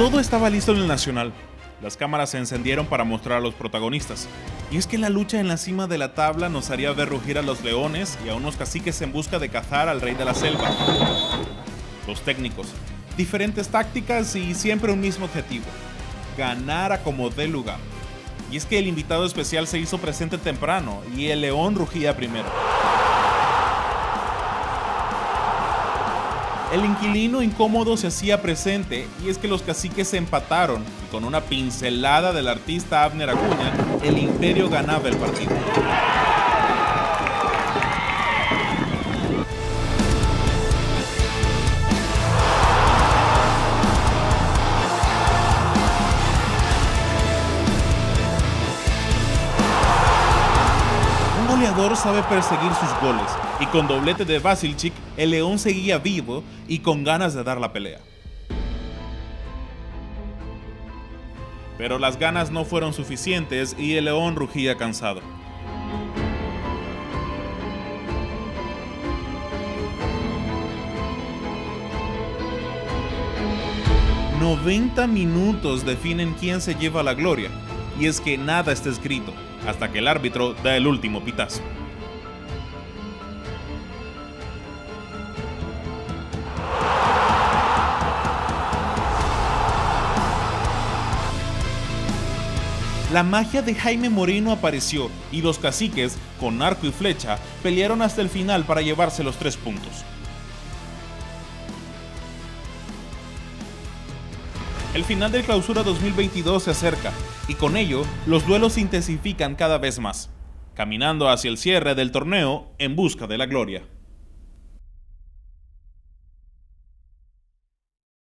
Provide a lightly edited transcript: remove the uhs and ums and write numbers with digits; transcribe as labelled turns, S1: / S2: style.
S1: Todo estaba listo en el Nacional. Las cámaras se encendieron para mostrar a los protagonistas. Y es que la lucha en la cima de la tabla nos haría ver rugir a los leones y a unos caciques en busca de cazar al rey de la selva. Los técnicos, diferentes tácticas y siempre un mismo objetivo: ganar a como dé lugar. Y es que el invitado especial se hizo presente temprano y el león rugía primero. El inquilino incómodo se hacía presente y es que los caciques se empataron y con una pincelada del artista Abner Acuña, el imperio ganaba el partido. Un goleador sabe perseguir sus goles y con doblete de Vasilchik, el león seguía vivo y con ganas de dar la pelea. Pero las ganas no fueron suficientes y el león rugía cansado. «90 minutos definen quién se lleva la gloria, y es que nada está escrito, hasta que el árbitro da el último pitazo». La magia de Jaime Moreno apareció y los caciques, con arco y flecha, pelearon hasta el final para llevarse los 3 puntos. El final del Clausura 2022 se acerca y con ello los duelos se intensifican cada vez más, caminando hacia el cierre del torneo en busca de la gloria.